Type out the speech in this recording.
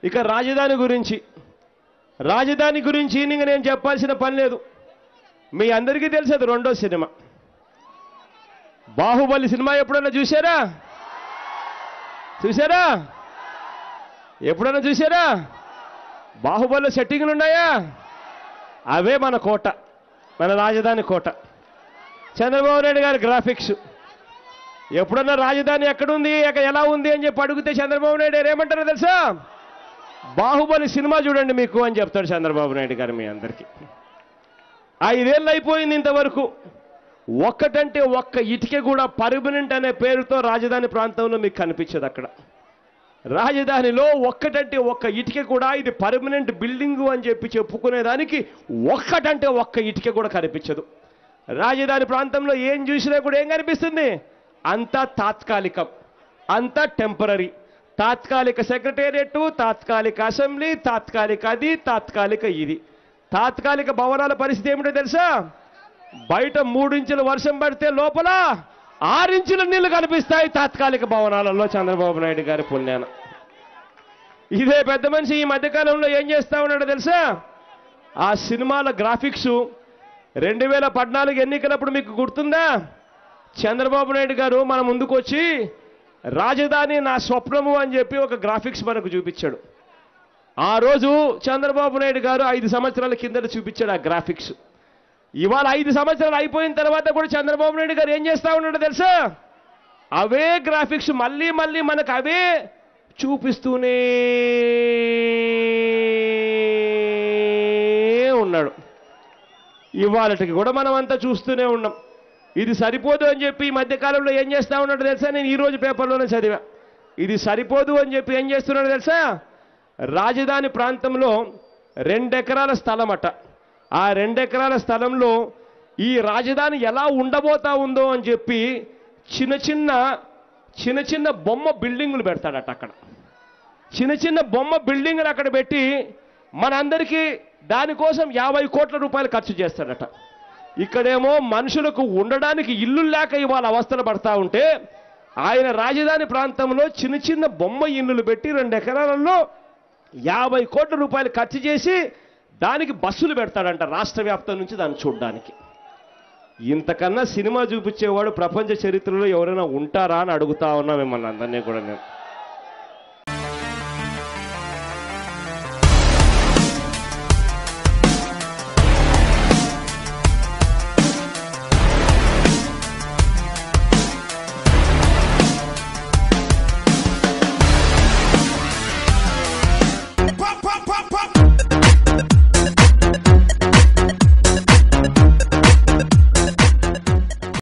ఇక రాజధాని గురించి ఇంక నేను చెప్పాల్సిన పని లేదు. మీ అందరికీ తెలుసు అది రెండో సినిమా. బాహుబలి సినిమా ఎప్పుడన్నా చూశారా? ఎప్పుడన్నా చూశారా? బాహుబలిలో సెట్టింగ్లు ఉన్నాయా? అవే మన కోట, మన రాజధాని కోట. చంద్రబాబు నాయుడు గారి గ్రాఫిక్స్. ఎప్పుడన్నా రాజధాని ఎక్కడుంది, ఎలా ఉంది అని చెప్పి అడిగితే చంద్రబాబు నాయుడు గారు ఏమంటారో తెలుసా? బాహుబలి సినిమా చూడండి మీకు అని చెప్తాడు చంద్రబాబు నాయుడు గారు మీ అందరికీ. 5 ఏళ్ళు అయిపోయింది, ఇంతవరకు ఒక్కటంటే ఒక్క ఇటుక కూడా పర్మనెంట్ అనే పేరుతో రాజధాని ప్రాంతంలో మీకు కనిపించదు. అక్కడ రాజధానిలో ఒక్కటంటే ఒక్క ఇటుక కూడా ఇది పర్మనెంట్ బిల్డింగు అని చెప్పి చెప్పుకునేదానికి ఒక్కటంటే ఒక్క ఇటుక కూడా కనిపించదు. రాజధాని ప్రాంతంలో ఏం చూసినా కూడా ఏం కనిపిస్తుంది? అంతా తాత్కాలికం, అంతా టెంపరరీ. తాత్కాలిక సెక్రటేరియట్, తాత్కాలిక అసెంబ్లీ, తాత్కాలిక అది, తాత్కాలిక ఇది. తాత్కాలిక భవనాల పరిస్థితి ఏమిటో తెలుసా? బయట 3 ఇంచుల వర్షం పడితే లోపల 6 ఇంచుల నీళ్లు కనిపిస్తాయి తాత్కాలిక భవనాలలో చంద్రబాబు నాయుడు గారి పుణ్యాన. ఇదే పెద్ద మనిషి ఈ మధ్యకాలంలో ఏం చేస్తా ఉన్నాడో తెలుసా? ఆ సినిమాల గ్రాఫిక్స్ 2014 ఎన్నికలప్పుడు మీకు గుర్తుందా? చంద్రబాబు నాయుడు గారు మన ముందుకు వచ్చి రాజధాని నా స్వప్నము అని చెప్పి ఒక గ్రాఫిక్స్ మనకు చూపించాడు. ఆ రోజు చంద్రబాబు నాయుడు గారు 5 సంవత్సరాల కిందట చూపించాడు ఆ గ్రాఫిక్స్. ఇవాళ 5 సంవత్సరాలు అయిపోయిన తర్వాత కూడా చంద్రబాబు నాయుడు గారు ఏం చేస్తా ఉన్నాడో తెలుసా? అవే గ్రాఫిక్స్ మళ్ళీ మనకు అవే చూపిస్తూనే ఉన్నాడు. ఇవాళకి కూడా మనం అంతా చూస్తూనే ఉన్నాం. ఇది సరిపోదు అని చెప్పి ఈ మధ్యకాలంలో ఏం చేస్తా ఉన్నాడో తెలుసా? నేను ఈరోజు పేపర్లోనే చదివా. ఇది సరిపోదు అని చెప్పి ఏం చేస్తున్నాడో తెలుసా? రాజధాని ప్రాంతంలో 2 ఎకరాల స్థలం అట. ఆ 2 ఎకరాల స్థలంలో ఈ రాజధాని ఎలా ఉండబోతా ఉందో అని చెప్పి చిన్న చిన్న బొమ్మ బిల్డింగులు పెడతాడట. అక్కడ చిన్న బొమ్మ బిల్డింగులు అక్కడ పెట్టి మనందరికీ దానికోసం 50 కోట్ల రూపాయలు ఖర్చు చేస్తాడట. ఇక్కడేమో మనుషులకు ఉండడానికి ఇల్లు లేక ఇవాళ అవస్థలు పడతా ఉంటే ఆయన రాజధాని ప్రాంతంలో చిన్న బొమ్మ ఇల్లులు పెట్టి 2 ఎకరాలలో 50 కోట్ల రూపాయలు ఖర్చు చేసి దానికి బస్సులు పెడతాడంట రాష్ట్ర వ్యాప్తం నుంచి దాన్ని చూడడానికి. ఇంతకన్నా సినిమా చూపించేవాడు ప్రపంచ చరిత్రలో ఎవరైనా ఉంటారా అని అడుగుతా ఉన్నా మిమ్మల్ని అందరినీ కూడా నేను.